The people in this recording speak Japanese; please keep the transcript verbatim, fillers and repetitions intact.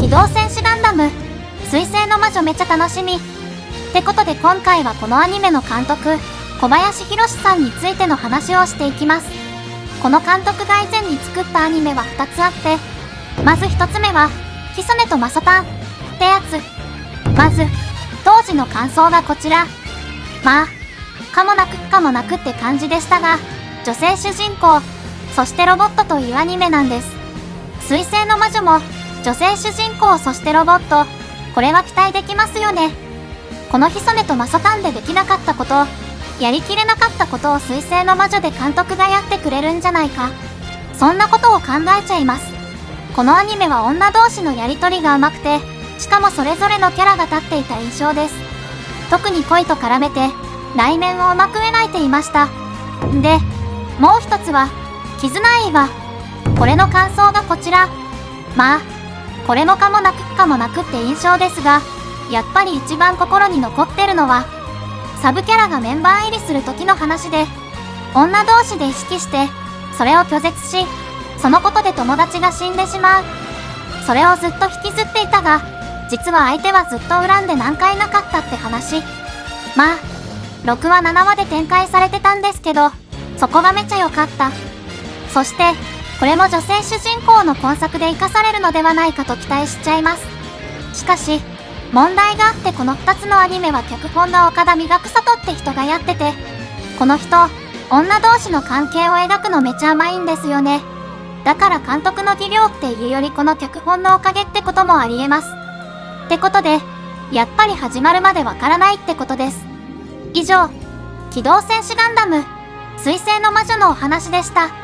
機動戦士ガンダム水星の魔女めちゃ楽しみってことで、今回はこのアニメの監督小林弘さんについての話をしていきます。この監督が以前に作ったアニメはふたつあって、まずひとつめはヒソネとマソタンってやつ。まず当時の感想がこちら。まあかもなく不可もなくって感じでしたが、女性主人公そしてロボットというアニメなんです。水星の魔女も女性主人公そしてロボット、これは期待できますよね。このヒソネとマソタンでできなかったこと、やりきれなかったことを水星の魔女で監督がやってくれるんじゃないか、そんなことを考えちゃいます。このアニメは女同士のやりとりがうまくて、しかもそれぞれのキャラが立っていた印象です。特に恋と絡めて内面をうまく描いていました。で、もう一つは絆愛は、これの感想がこちら。まあこれもかもなく不可もなくって印象ですが、やっぱり一番心に残ってるのはサブキャラがメンバー入りする時の話で、女同士で意識してそれを拒絶し、そのことで友達が死んでしまう。それをずっと引きずっていたが、実は相手はずっと恨んで何回なかったって話。まあろくわななわで展開されてたんですけど、そこがめちゃ良かった。そしてこれも女性主人公の今作で生かされるのではないかと期待しちゃいます。しかし問題があって、このふたつのアニメは脚本の岡田美学里って人がやってて、この人女同士の関係を描くのめちゃうまいんですよね。だから監督の技量っていうよりこの脚本のおかげってこともありえます。ってことでやっぱり始まるまでわからないってことです。以上、機動戦士ガンダム水星の魔女のお話でした。